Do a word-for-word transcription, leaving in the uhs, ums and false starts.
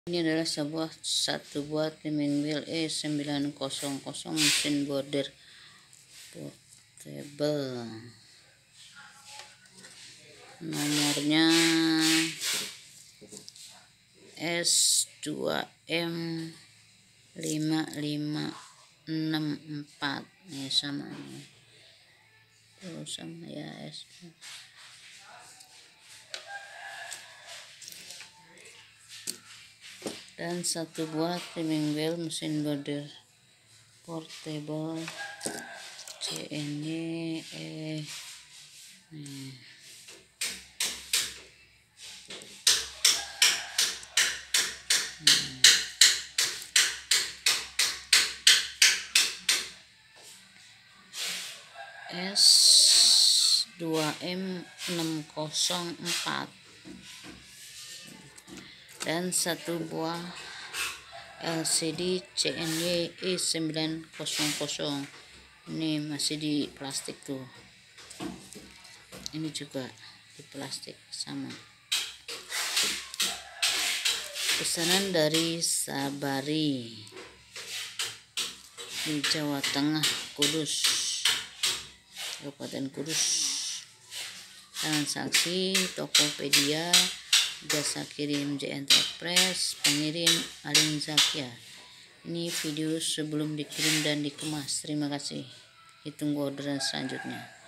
Ini adalah sebuah satu buah trimming wheel E sembilan nol nol mesin border portable. Nomornya S dua M lima lima enam empat. Ini sama nih. Tuh sama ya S. Dan satu buah trimming wheel mesin border portable C N Y E. Nih. S dua M enam nol empat dan satu buah L C D C N Y E sembilan nol nol. Ini masih di plastik tuh, ini juga di plastik sama. Pesanan dari Sabari di Jawa Tengah, Kudus, Kabupaten Kudus. Transaksi Tokopedia, jasa kirim J Enterprise, pengirim Alin Zakia. Ini video sebelum dikirim dan dikemas. Terima kasih. Ditunggu orderan selanjutnya.